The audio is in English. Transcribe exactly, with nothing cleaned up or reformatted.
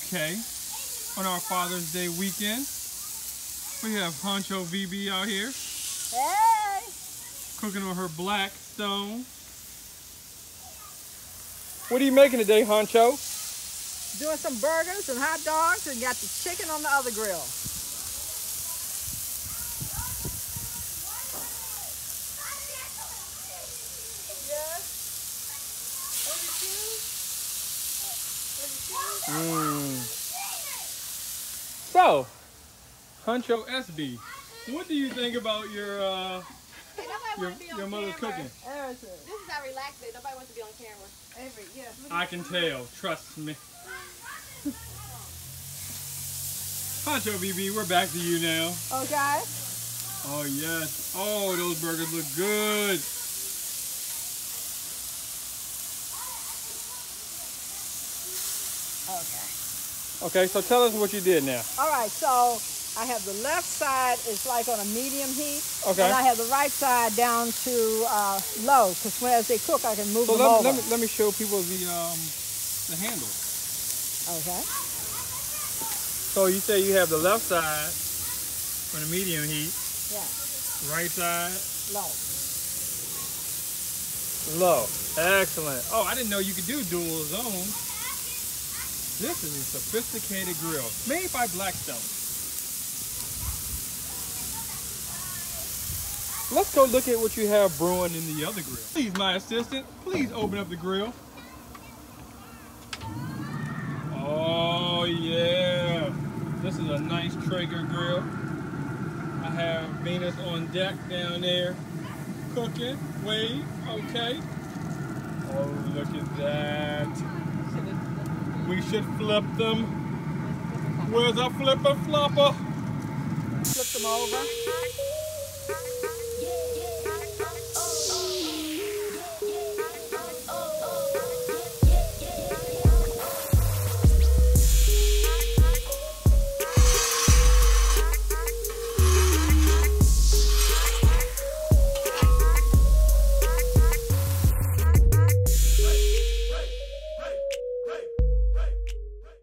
Okay. On our Father's Day weekend, we have Honcho V B out here. Hey! Cooking on her black stone. What are you making today, Honcho? Doing some burgers and hot dogs and got the chicken on the other grill. Mm. So, Honcho S B, what do you think about your uh, your, your mother's cooking? This is how relaxed it. Nobody wants to be on camera. Every, yeah. I can tell. Trust me. Honcho V B, we're back to you now. Okay. Oh yes. Oh, those burgers look good. Okay. Okay, so tell us what you did now. All right, so I have the left side is like on a medium heat. Okay. And I have the right side down to uh, low, because as they cook, I can move So them let, over. let me let me show people the um the handle. Okay. So you say you have the left side on a medium heat, Yeah. right side Low. low. Excellent. Oh, I didn't know you could do dual zone. This is a sophisticated grill made by Blackstone. Let's go look at what you have brewing in the other grill. Please, my assistant, please open up the grill. Oh yeah, this is a nice Traeger grill. I have Venus on deck down there cooking. Wait, okay. Oh, look at that. We should flip them. Where's our flipper flopper? Flip them over.